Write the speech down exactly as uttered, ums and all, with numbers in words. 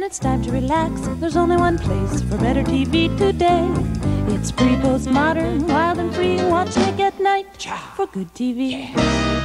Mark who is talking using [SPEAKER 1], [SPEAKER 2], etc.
[SPEAKER 1] it's time to relax, there's only one place for better T V today. It's pre, post, modern, wild and free. Watching it at night for good T V. Yeah.